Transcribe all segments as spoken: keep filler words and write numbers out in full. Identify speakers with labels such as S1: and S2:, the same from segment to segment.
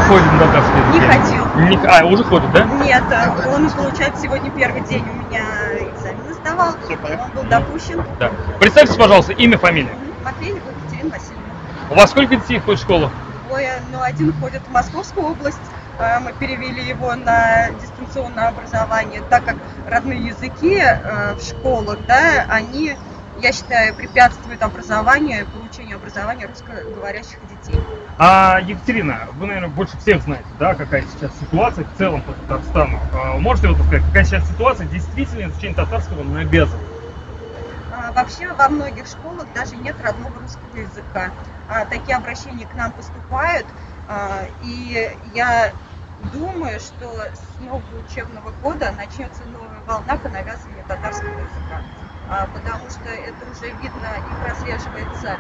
S1: ходит на татарский язык?
S2: Не ходил.
S1: Не, а, уже ходит, да?
S2: Нет, он, получается, сегодня первый день у меня экзамен сдавал, он был допущен.
S1: Да. Представьтесь, пожалуйста, имя, фамилия.
S2: Матвеева Екатерина Васильевна.
S1: У вас сколько детей ходит в школу?
S2: Двое, ну один ходит в Московскую область, мы перевели его на дистанционное образование, так как родные языки в школах, да, они, я считаю, препятствуют образованию, получению образования русскоговорящих детей.
S1: А, Екатерина, вы, наверное, больше всех знаете, да, какая сейчас ситуация в целом по Татарстану. А, можете вот сказать, какая сейчас ситуация, действительно изучение татарского навязано?
S2: А, вообще во многих школах даже нет родного русского языка. А, такие обращения к нам поступают, а, и я думаю, что с нового учебного года начнется новая волна по навязыванию татарского языка, а, потому что это уже видно и прослеживается,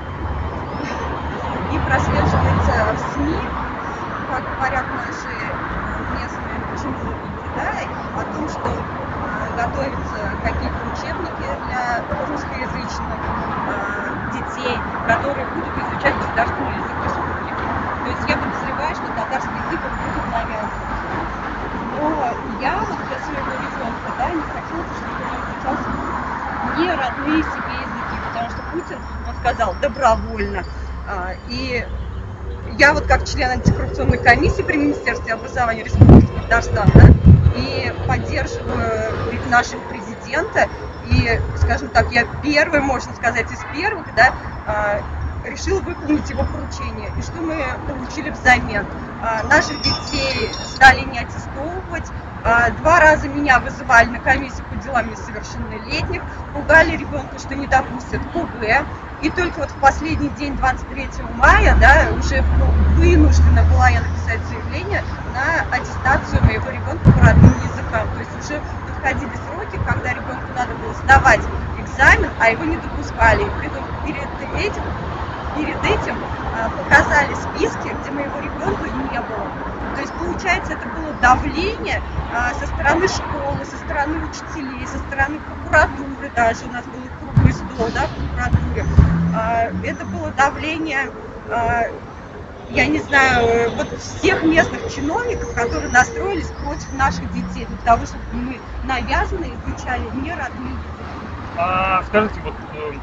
S2: и прослеживается в СМИ, как говорят наши местные чиновники, да, о том, что а, готовятся какие-то учебники для русскоязычных а, детей, которые будут изучать государственный язык республики. То есть я подозреваю, что татарский язык будет навязан. Но я вот для своего ребенка, да, не хотела, чтобы он изучал не родные себе языки, потому что Путин, он сказал, добровольно. А, и я вот как член антикоррупционной комиссии при Министерстве образования Республики Татарстан, да, и поддерживаю нашего президента, и, скажем так, я первый, можно сказать, из первых, да, решила выполнить его поручение. И что мы получили взамен? Наших детей стали не аттестовывать. Два раза меня вызывали на комиссию по делам несовершеннолетних, пугали ребенка, что не допустят КГ. И только вот в последний день, двадцать третьего мая, да, уже вынуждена была я написать заявление на аттестацию моего ребенка по родным языкам. То есть уже подходили сроки, когда ребенку надо было сдавать экзамен, а его не допускали. Перед этим, перед этим показали списки, где моего ребенка не было. То есть, получается, это было давление а, со стороны школы, со стороны учителей, со стороны прокуратуры даже. У нас был круглый стол, да, в прокуратуре. А, это было давление, а, я не знаю, вот всех местных чиновников, которые настроились против наших детей, для того, чтобы мы навязанно изучали не родные языки.
S1: А, скажите, вот, э,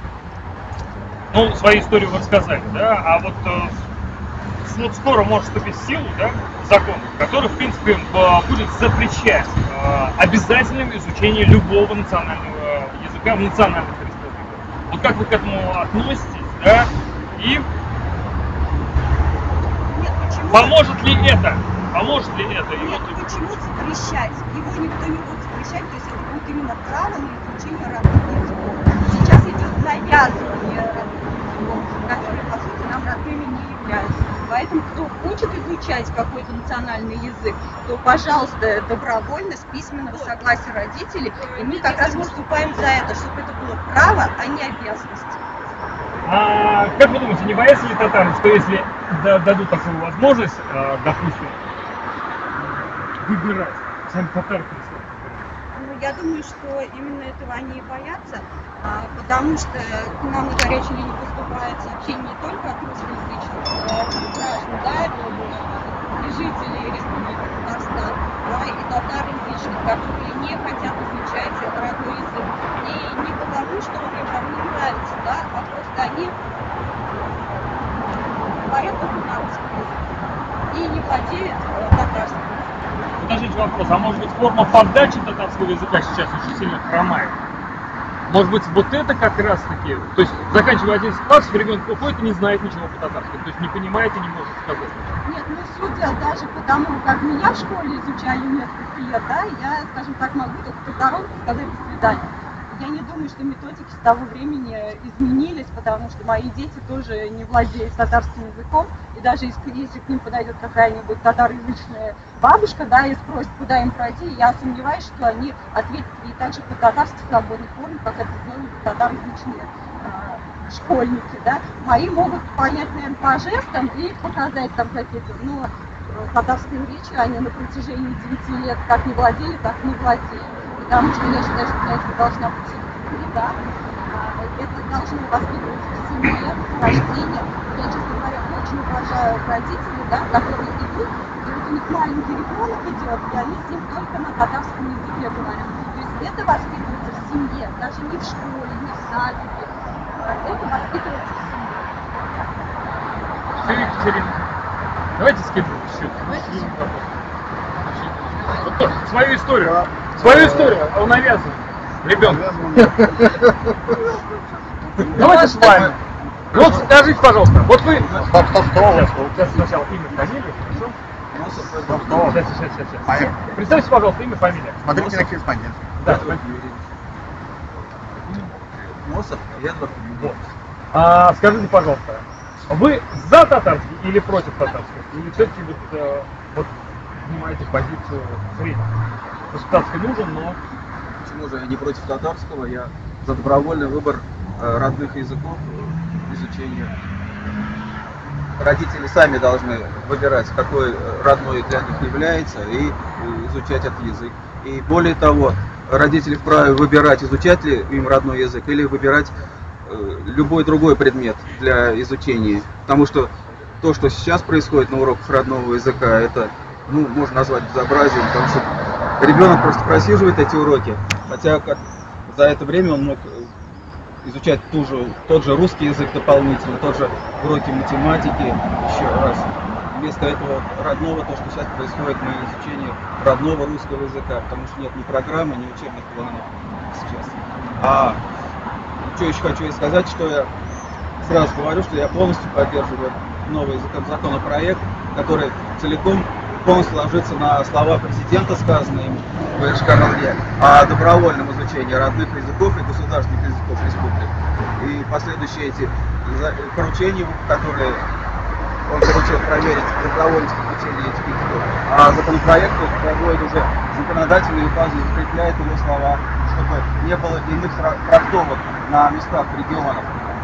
S1: ну, свою историю вы рассказали, да, а вот э, вот скоро может вступить в силу, да, закон, который, в принципе, будет запрещать э, обязательным изучение любого национального языка в национальных республиках. Вот как вы к этому относитесь, да, и
S2: Нет, почему?
S1: Поможет ли это? Поможет ли это?
S2: Нет, вот... почему запрещать? Его никто не будет запрещать, то есть это будет именно право на изучение родных языков. Сейчас идет навязывание родных языков, которые, по сути, нам родными не являются. Поэтому, кто хочет изучать какой-то национальный язык, то, пожалуйста, добровольно, с письменного согласия родителей. И мы как раз выступаем за это, чтобы это было право, а не обязанность.
S1: А как вы думаете, не боятся ли татары, что если дадут такую возможность, допустим, выбирать, сами татары перестанут?
S2: Ну, я думаю, что именно этого они и боятся, потому что к нам на горячей линии поступает сообщение не только от русскоязычных граждан, да, и жителей Республики Татарстан, да, и татароязычных, которые не хотят изучать родной язык. И не потому, что он им там не нравится, да, а просто они говорят только на русском языке и не владеют татарским.
S1: Скажите вопрос, а может быть форма подачи татарского языка сейчас очень сильно хромает? Может быть, вот это как раз таки, то есть заканчивая одиннадцать классов, ребенок уходит и не знает ничего по-татарски, то есть не понимает и не может сказать.
S2: Нет, ну судя даже по тому, как меня в школе изучали несколько лет, да, я, скажем так, могу только по-здоровому сказать до свидания. Я не думаю, что методики с того времени изменились, потому что мои дети тоже не владеют татарским языком, и даже если, если к ним подойдет какая-нибудь татароязычная бабушка, да, и спросит, куда им пройти, я сомневаюсь, что они ответят ей так же по-татарски в свободной форме, как это сделали татароязычные э, школьники, да. Мои могут понять, наверное, по жестам и показать там какие-то, но татарскую речь они на протяжении девяти лет как не владели, так и не владели. Потому что я считаю, что для этого должна быть среда, это должно воспитываться в семье, в рождении. Я, честно говоря, очень очень уважаю родителей, да, которые идут, и вот у них маленький ребенок идет, и они с ним только на татарском языке говорят. То есть это воспитывается в семье, даже не в школе, не в садике. Это воспитывается в семье.
S1: Все, Екатерина, давайте скидывать счет. Вот свою историю. Свою историю он навязывает ребенку. Давайте с вами. Вот скажите, пожалуйста, вот вы...
S3: Стоп, стоп, стоп.
S1: Сейчас сначала имя, фамилию, хорошо?
S3: Стоп, стоп.
S1: Сейчас, сейчас, сейчас, сейчас. Представьте, пожалуйста, имя, фамилия.
S3: Смотрите на корреспондент.
S1: Да,
S4: Носов, Эдвард.
S1: вот. А, скажите, пожалуйста, вы за татарский или против татарского? Или все-таки вот, э, вот занимаете позицию среднюю? Татарский нужен, но...
S4: Почему же я не против татарского? Я за добровольный выбор э, родных языков, э, изучения. Родители сами должны выбирать, какой родной для них является, и э, изучать этот язык. И более того, родители вправе выбирать, изучать ли им родной язык, или выбирать э, любой другой предмет для изучения. Потому что то, что сейчас происходит на уроках родного языка, это, ну, можно назвать безобразием, потому что ребенок просто просиживает эти уроки, хотя как за это время он мог изучать ту же, тот же русский язык дополнительно, тот же уроки математики еще раз. Вместо этого родного, то, что сейчас происходит на изучении родного русского языка, потому что нет ни программы, ни учебных планов сейчас. А что еще хочу сказать, что я сразу говорю, что я полностью поддерживаю новый законопроект, который целиком полностью ложится на слова президента, сказанные им в Эшкарале, о добровольном изучении родных языков и государственных языков республик. И последующие эти поручения, которые он поручил проверить добровольность изучения этих языков. А законопроект проводит уже законодательную базу, закрепляет его слова, чтобы не было иных трактовок на местах регионов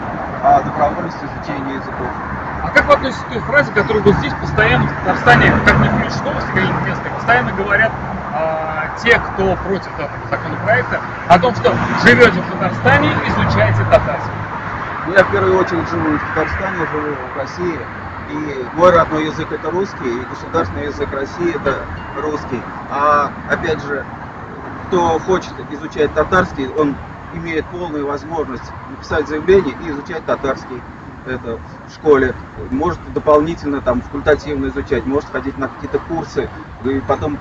S4: о добровольности изучения языков.
S1: А как вы относитесь к той фразе, которую вот здесь постоянно в Татарстане, как не включишь новости какие-нибудь местные, постоянно говорят а, те, кто против этого законопроекта, о том, что живете в Татарстане, изучайте татарский?
S4: Я в первую очередь живу в Татарстане, живу в России, и мой родной язык это русский, и государственный язык России это русский. А опять же, кто хочет изучать татарский, он имеет полную возможность написать заявление и изучать татарский. Это в школе, может дополнительно там факультативно изучать, может ходить на какие-то курсы, и потом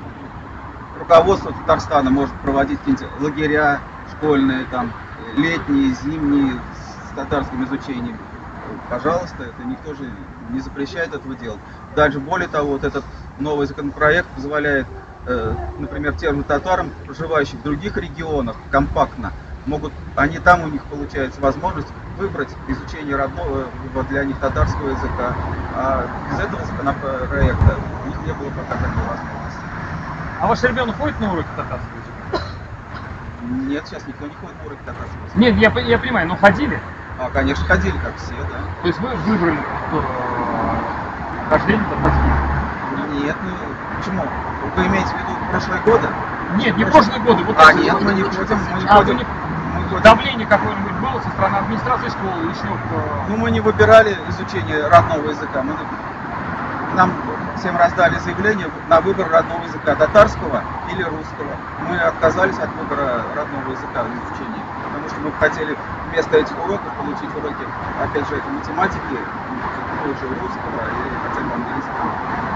S4: руководство Татарстана может проводить какие-нибудь лагеря школьные, там, летние, зимние, с татарским изучением. Пожалуйста, это никто же не запрещает этого делать. Дальше, более того, вот этот новый законопроект позволяет, э, например, тем татарам, проживающим в других регионах, компактно, могут, они там у них получается возможность выбрать изучение родного для них татарского языка. А без этого законопроекта у них не было пока такой возможности.
S1: А ваш ребенок ходит на уроки татарского языка?
S4: Нет, сейчас никто не ходит на уроки татарского языка.
S1: Нет, я, я понимаю, но ходили?
S4: А, конечно, ходили, как все, да.
S1: То есть вы выбрали э, хождение татарский?
S4: Нет, ну почему? Вы имеете в виду прошлые годы?
S1: Нет, не прошлые годы. Вот
S4: А,
S1: эти
S4: нет,
S1: годы.
S4: мы не ходим, мы не
S1: А,
S4: ходим.
S1: вы не-
S4: Мы ходим.
S1: Давление какое-нибудь было со стороны администрации школы, еще в...
S4: Ну, мы не выбирали изучение родного языка. Мы, нам всем раздали заявление на выбор родного языка, татарского или русского. Мы отказались от выбора родного языка в изучении, потому что мы хотели вместо этих уроков получить уроки, опять же, это математики, тоже русского или хотя бы английского.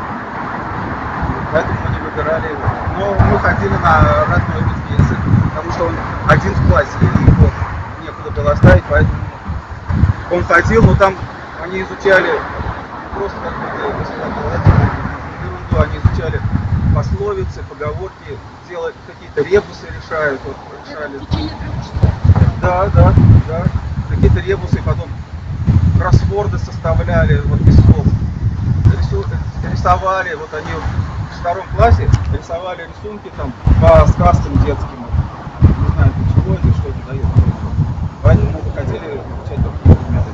S4: Поэтому мы не выбирали его. Но мы ходили на родной русский язык, потому что он один в классе, и его некуда было оставить, поэтому он ходил, но там они изучали просто какую-то ерунду, они изучали пословицы, поговорки, делают какие-то ребусы, решают, вот, решали.
S2: В течение трех часов.
S4: Да, да, да. Какие-то ребусы, потом кроссворды составляли, вот без слов. Рису- рисовали, вот они в втором классе рисовали рисунки там по сказкам детским. Не знаю, для чего это, что это дает. Поэтому мы хотели изучать такие предметы.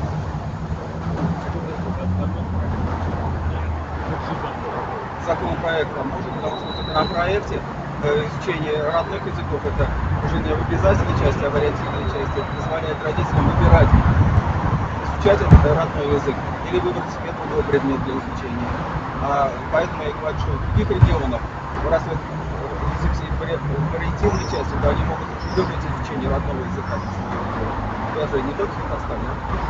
S4: Законопроект поможет, потому что в законопроекте э, изучение родных языков это уже не в обязательной части, а в вариативной части. Это позволяет родителям выбирать, изучать этот родной язык или выбрать себе другой предмет для изучения. А, поэтому я говорю, что в других регионах, раз в вариативной части, то они могут выбрать изучение родного языка. Даже не только в Татарстане,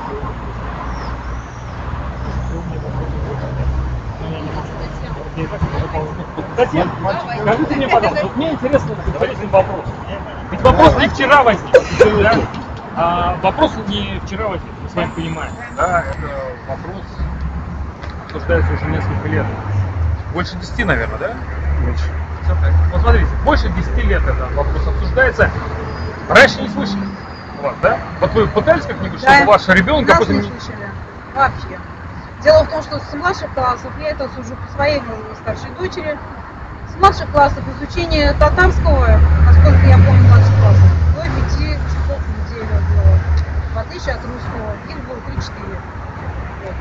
S1: Татьяна, скажите мне, пожалуйста, вот мне интересно, интересный вопрос. Ведь вопрос не вчера возник, да? А вопрос не вчера возник, мы с вами понимаем. Да, это вопрос обсуждается уже несколько лет. Больше десяти, наверное, да? Больше. Вот смотрите, больше десяти лет этот вопрос обсуждается. Раньше не слышали у вас, да? Вот вы пытались как-нибудь,
S5: Да,
S1: чтобы ваш ребенок
S5: нас
S1: какой-то...
S5: не слышали. Вообще. Дело в том, что с младших классов, я это сужу по своей старшей дочери, с младших классов изучение татарского, насколько я помню, младших классов, до пяти часов в неделю было, в отличие от русского, их было три-четыре. Вот.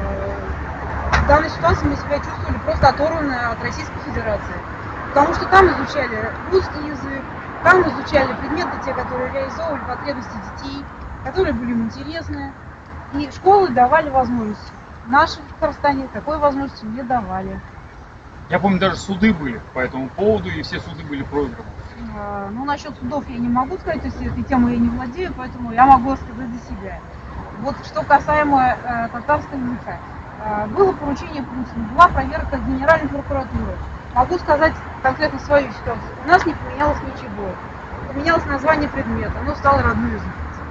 S5: В данной ситуации мы себя чувствовали просто оторваны от Российской Федерации, потому что там изучали русский язык, там изучали предметы, те, которые реализовывали потребности детей, которые были им интересны, и школы давали возможности. В нашем Татарстане такой возможности не давали.
S1: Я помню, даже суды были по этому поводу, и все суды были проиграны.
S5: А, ну, насчет судов я не могу сказать, то есть этой темой я не владею, поэтому я могу сказать за себя. Вот что касаемо э, татарского языка. Э, было поручение Путина, была проверка Генеральной прокуратуры. Могу сказать конкретно свою ситуацию. У нас не поменялось ничего. Поменялось название предмета, оно стало родной язык.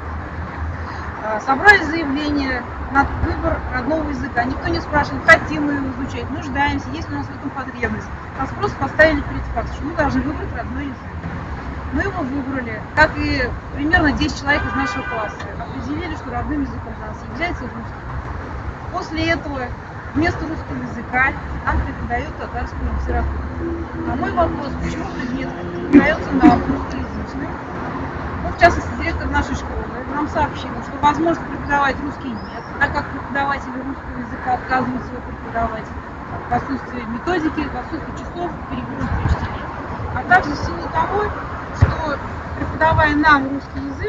S5: Э, собрали заявление на выбор родного языка. Никто не спрашивает, хотим мы его изучать, нуждаемся, есть ли у нас в этом потребность. Нас просто поставили перед фактом, что мы должны выбрать родной язык. Мы его выбрали, как и примерно десять человек из нашего класса. Определили, что родным языком для нас является русский. После этого вместо русского языка нам преподают татарскую литературу. На мой вопрос, почему предмет преподается нам русскоязычным, ну, в частности, директор нашей школы нам сообщил, что возможность преподавать русский нет, так как преподаватели русского языка отказываются его преподавать в отсутствии методики, в отсутствии часов, перегрузки учителей. А также в силу того, что преподавая нам русский язык,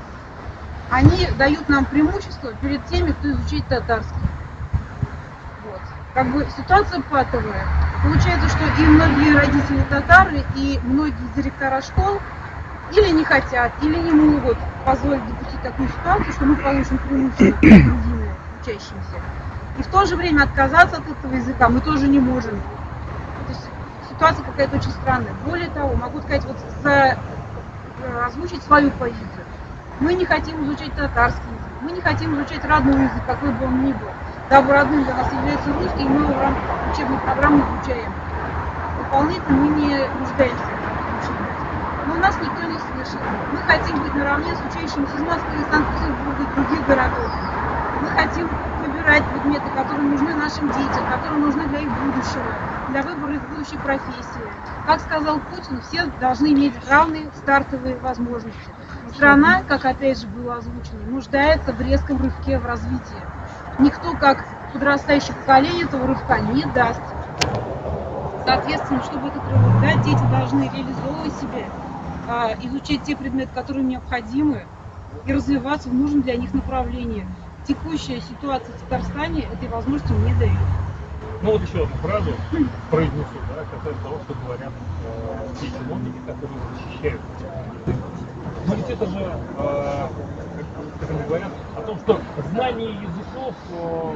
S5: они дают нам преимущество перед теми, кто изучает татарский. Вот. Как бы ситуация патовая. Получается, что и многие родители татары, и многие директора школ или не хотят, или не могут позволить допустить такую ситуацию, что мы получим преимущество перед другими учащимися. И в то же время отказаться от этого языка мы тоже не можем. То есть ситуация какая-то очень странная. Более того, могу сказать, вот за, озвучить свою позицию. Мы не хотим изучать татарский язык, мы не хотим изучать родной язык, какой бы он ни был. Дабы родным для нас является русский, и мы его в рамках учебной программы изучаем. Дополнительно мы не нуждаемся в учебе. Но нас никто не слышит. Мы хотим быть наравне с учащимися из Москвы, из Санкт-Петербурга и других городов. Мы хотим выбирать предметы, которые нужны нашим детям, которые нужны для их будущего, для выбора их будущей профессии. Как сказал Путин, все должны иметь равные стартовые возможности. Страна, как опять же было озвучено, нуждается в резком рывке в развитии. Никто, как подрастающее поколение, этого рывка не даст. Соответственно, чтобы этот рывок дать, дети должны реализовывать себя, изучать те предметы, которые им необходимы, и развиваться в нужном для них направлении. Текущая ситуация в Татарстане этой возможности не дает.
S1: Ну вот еще одну фразу произнесу, да, касательно того, что говорят э, те чиновники, которые защищают язык. Но ведь это же, э, как, как они говорят, о том, что знание языков э,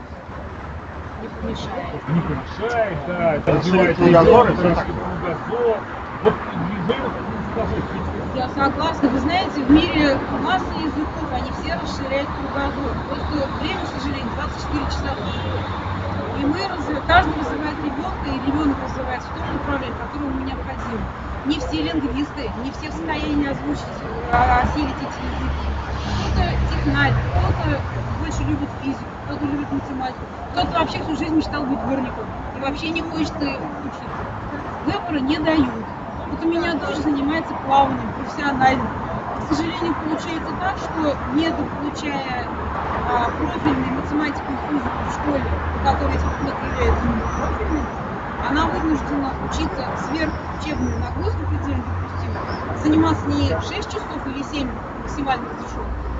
S5: Не помешает.
S1: не помешает, да, это развивает
S3: кругозор,
S1: ребенка,
S3: это
S1: кругозор. Вот вы скажите.
S5: Я согласна. Вы знаете, в мире масса языков, они все расширяют кругозор. Просто время, к сожалению, двадцать четыре часа в сутки. И мы развиваем, каждый развивает ребенка, и ребенок развивается в том направлении, которое ему необходимо. Не все лингвисты, не все в состоянии озвучить, а, осилить эти языки. Кто-то технарь, кто-то больше любит физику, кто-то любит математику, кто-то вообще всю жизнь мечтал быть дворником и вообще не хочет учиться. Выбора не дают. Вот у меня дочь занимается плаванием профессионально. К сожалению, получается так, что недополучая а, профильной математику и физику в школе, у которой эти предметы являются профильными, она вынуждена учиться сверхучебную нагрузку предельно допустимой, заниматься не шесть часов или семь максимально разрешен,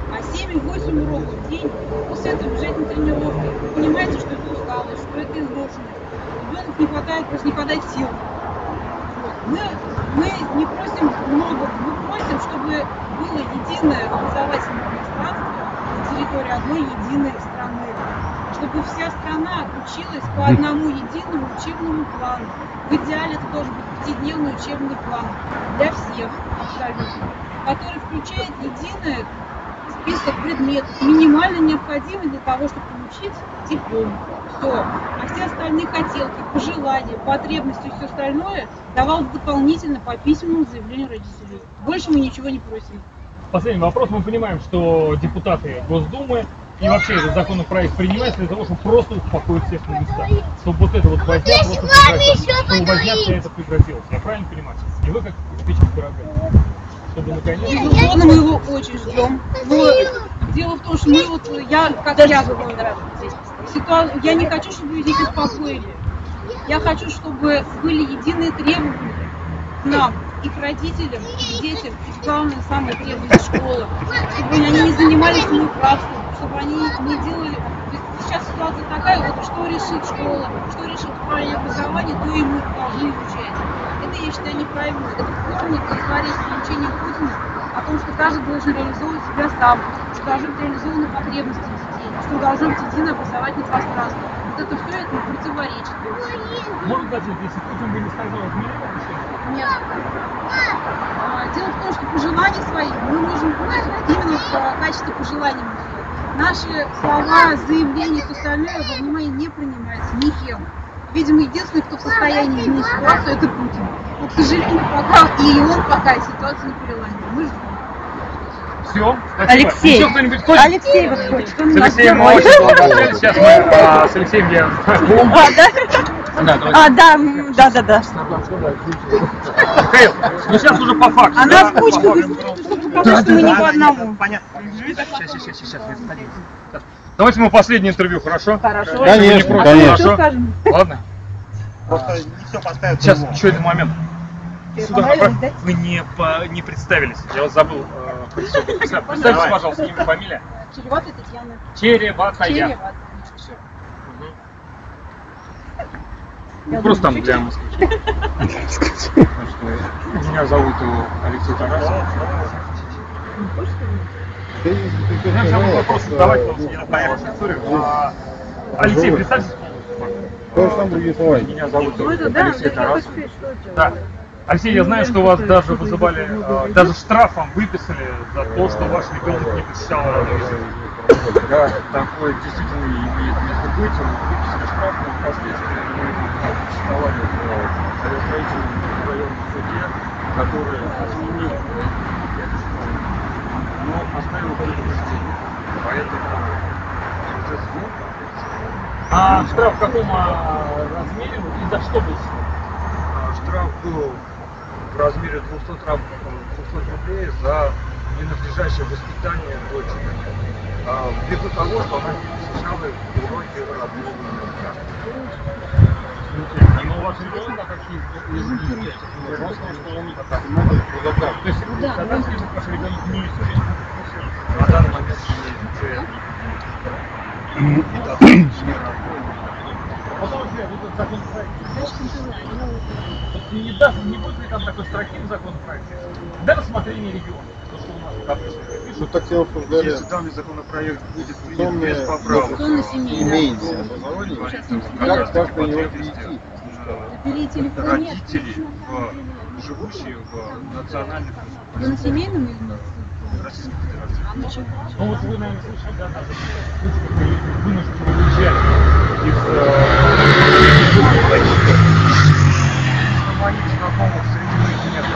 S5: А семь-восемь уроков в день, после этого бежать на тренировки. Вы понимаете, что это усталость, что это изношенность. Ребенок не хватает, просто не хватает сил. Вот. Мы, мы не просим много, мы просим, чтобы было единое образовательное пространство на территории одной единой страны. Чтобы вся страна училась по одному единому учебному плану. В идеале это должен быть пятидневный учебный план для всех абсолютно, который включает единый список предметов, минимально необходимый для того, чтобы получить диплом. Все. А все остальные хотелки, пожелания, потребности и все остальное давалось дополнительно по письменному заявлению родителей. Больше мы ничего не просим.
S1: Последний вопрос. Мы понимаем, что депутаты Госдумы и вообще этот законопроект принимается для того, чтобы просто успокоить всех на местах. Чтобы вот это вот возня просто прекратилась. Чтобы возня вся это прекратилась. Я правильно понимаю? И вы как спичек пирога. Чтобы наконец...
S5: Безусловно, мы его очень ждем. Но дело в том, что мы вот, я, как я говорю, ситуа... я не хочу, чтобы их успокоили. Я хочу, чтобы были единые требования к нам, и к родителям, и к детям, и главное, самое требование школы. Чтобы они не занимались самоуправством, чтобы они не делали... Сейчас ситуация такая, вот что решит школа, что решит управление образования, то и мы должны изучать. Это, я считаю, неправильно. Это Путин противоречит учению Путина о том, что каждый должен реализовывать себя сам, что должны быть реализованы потребности детей, что должно быть единое образовательное пространство. Вот это все это противоречит.
S1: Может быть, если Путин бы не сказал, изменил отношение?
S5: Нет. А, дело в том, что пожелания свои мы можем именно в качестве пожеланий. Наши слова, заявления и все остальное во внимание не принимается никем. Видимо, единственный, кто в состоянии изменить ситуацию, это Путин. Но, к сожалению, пока и он пока ситуация не переломила. Мы ждем.
S1: Все, спасибо.
S6: Алексей,
S1: Еще кто-нибудь хочет?
S6: Алексей вот хочет. Он
S1: С
S6: у нас
S1: Алексеем мы
S6: герой.
S1: очень долго общались. Сейчас мы а, с Алексеем я...
S6: А, да? А, да, м, да, да, да.
S1: Михаил, ну сейчас уже по факту.
S6: А
S1: да?
S6: нас кучка
S1: По
S6: быстрее,
S1: факту.
S6: чтобы показать, что мы не по одному.
S3: Понятно.
S1: Сейчас, сейчас, сейчас, сейчас. Давайте мы последнее интервью, хорошо?
S6: Хорошо.
S1: Если вы не
S3: Конечно,
S1: против,
S3: конечно.
S6: Что
S1: Хорошо?
S6: скажем?
S1: Ладно.
S3: Просто не все поставят.
S1: Сейчас,
S3: по-другому.
S1: еще один момент.
S6: Тебе
S1: Сюда
S6: понравилось,
S1: направь.
S6: да?
S1: Вы не, по- не представились. Я вас забыл. э, представить. Представьтесь,
S3: Давай.
S1: пожалуйста, имя, фамилия.
S5: Череватая Татьяна.
S1: Череватая.
S5: Череватая.
S1: Все.
S5: Я
S1: Просто там
S5: думаю,
S1: для москвичей. Меня зовут Алексей Тарасов. Я хотел бы вопрос задавать, потому что я знаю вашу историю. А, Алексей, представьтесь. Меня зовут
S5: Ну, это да,
S1: Алексей
S5: я
S1: Тарасов.
S5: хочу сказать, что это.
S1: Да. Алексей, я знаю, что вас даже вызывали, э, даже штрафом выписали за то, что ваш ребенок не посещал родной язык.
S7: Да, такое действительно имеет место быть. Выписали штраф, но впоследствии мы существовали в строительном районном суде, который отменил эту штраф, но оставил предупреждение. Поэтому процесс идет.
S1: А штраф в каком а, размере и за что был?
S7: А штраф был в размере двухсот раб- двухсот рублей за ненадлежащее воспитание дочери. А, ввиду того, что она не посещала уроки родного языка.
S1: Но у вас ребенок как язык, просто что он так. То есть татарский язык ваш ребенок не изучает.
S7: На данный момент не изучает ни татарский, ни родной.
S1: Потом, например, вот этот законопроект, вот не, даст, не будет ли там такой строки в законопроекте? Для рассмотрения региона. То, что у нас обычно пишут.
S3: Ну так все обсуждали.
S7: Если данный законопроект будет принят
S3: Конные-
S7: без поправок,
S5: Конно-семейное.
S3: Имеется образование. Как, как на него перейти?
S5: Перейти легко нет.
S7: родители, в, живущие в национальных
S5: Вы на семейном или на
S7: Российской Федерации.
S5: А на чем?
S1: Ну вот вы, наверное, слышали, да, даже слушатели вынуждены уезжать из
S7: На моих знакомых среди них нет.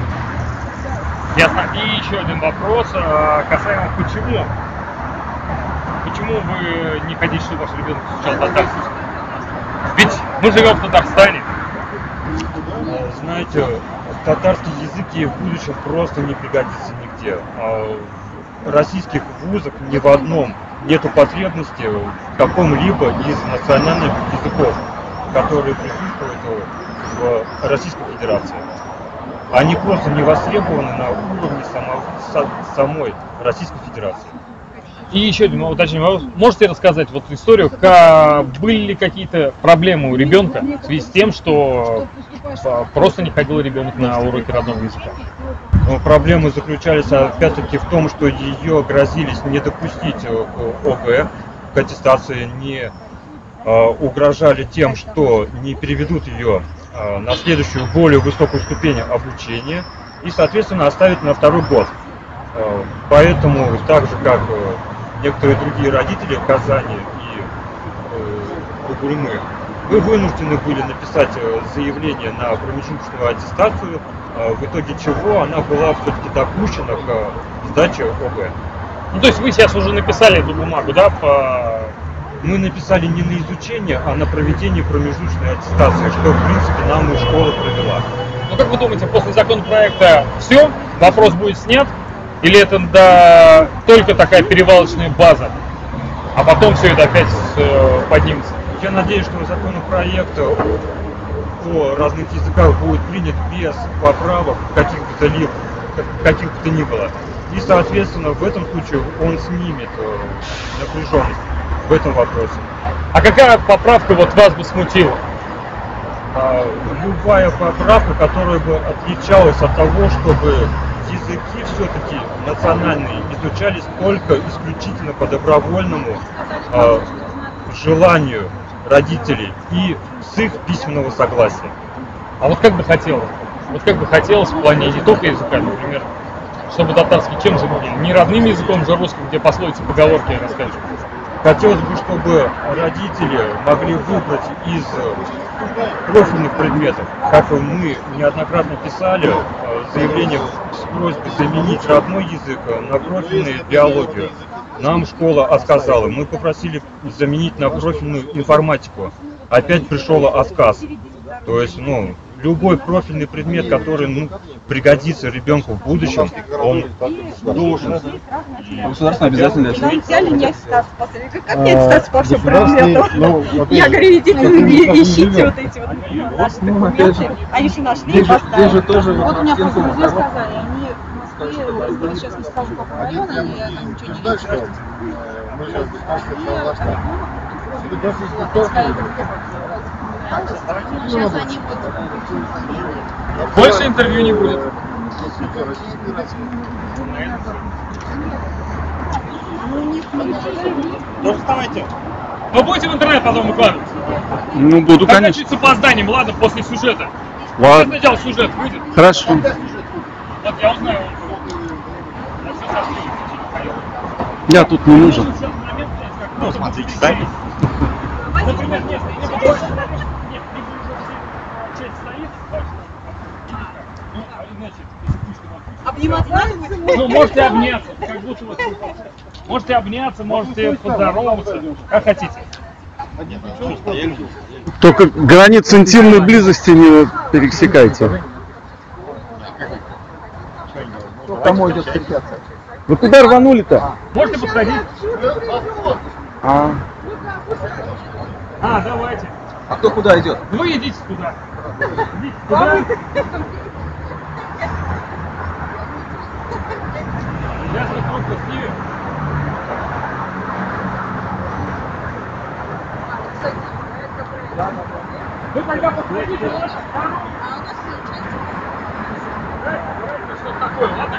S1: Ясно. И еще один вопрос а, касаемо почему. Почему вы не хотите, чтобы ваш ребенок изучал татарский? Ведь мы живем в Татарстане.
S8: Знаете, татарский язык ей в будущем просто не пригодится нигде. А в российских вузах ни в одном нету потребности в каком-либо из национальных языков, которые присутствуют в Российской Федерации. они просто не востребованы на уровне само, со, самой Российской Федерации.
S1: И еще один уточнение вопрос. Можете рассказать вот историю, как, были ли какие-то проблемы у ребенка в связи с тем, что просто не ходил ребенок на уроки родного языка?
S8: Но проблемы заключались опять-таки в том, что ее грозились не допустить к ОГЭ, к аттестации, не э, угрожали тем, что не переведут ее э, на следующую более высокую ступень обучения и, соответственно, оставят на второй год. Э, поэтому, так же как э, некоторые другие родители в Казани и э, Бугульмы, мы вынуждены были написать заявление на промежуточную аттестацию, в итоге чего она была все-таки допущена к сдаче ОГЭ.
S1: Ну, то есть вы сейчас уже написали эту бумагу, да? По...
S8: Мы написали не на изучение, а на проведение промежуточной аттестации, что, в принципе, нам и школа провела.
S1: Ну, как вы думаете, после законопроекта все, вопрос будет снят? Или это да, только такая перевалочная база, а потом все это опять э, поднимется?
S8: Я надеюсь, что законопроект о разных языках будет принят без поправок каких бы то либо, каких бы то ни было. И, соответственно, в этом случае он снимет напряженность в этом вопросе.
S1: А какая поправка вот вас бы смутила?
S8: А, любая поправка, которая бы отличалась от того, чтобы языки все-таки национальные изучались только исключительно по добровольному а, желанию родителей и с их письменного согласия.
S1: А вот как бы хотелось? Вот как бы хотелось в плане не только языка, например, чтобы татарский чем заменили? Не родным языком же русским, где пословицы, поговорки расскажут.
S8: Хотелось бы, чтобы родители могли выбрать из профильных предметов, как мы неоднократно писали, заявление с просьбой заменить родной язык на профильную биологию. Нам школа отказала. Мы попросили заменить на профильную информатику. Опять пришел отказ. То есть, ну, любой профильный предмет, который ну, пригодится ребенку в будущем, он должен.
S4: Государство обязательно.
S2: Нам взяли не аттестацию после. Как не аттестацию по всем предметам? Я говорю, идите, ищите вот эти вот наши документы. Они же нашли и поставили.
S5: Вот у меня просто друзья сказали, они в Москве, я сейчас не скажу, какой район, они там ничего не решают. Сейчас они вот...
S1: Больше интервью не будет.
S3: Ну, вставайте.
S1: Вы будете в интернет потом выкладывать?
S9: Ну, буду,
S1: Когда
S9: конечно.
S1: чуть с опозданием, ладно, после сюжета.
S9: Ладно.
S1: Сначала сюжет выйдет.
S9: Хорошо.
S1: Вот я узнаю. Я все сошлю.
S9: Я тут не нужен.
S3: Ну, смотрите сами.
S1: Например, нет, если нет, часть стоит, ну, а иначе, если пушка вам
S2: Обниматься надо будет?
S1: ну, можете обняться, как будто вот, можете обняться, можете поздороваться, как хотите.
S9: Только границы интимной близости не пересекайте.
S4: Кому идет встречаться?
S9: Вы куда рванули-то?
S1: Можете подходить.
S9: А,
S1: А, давайте.
S4: А кто куда идет?
S1: Вы идите туда. Идите туда. Я же трубку снимем. Вы тогда подходите, ваша вторая. Что такое, ладно?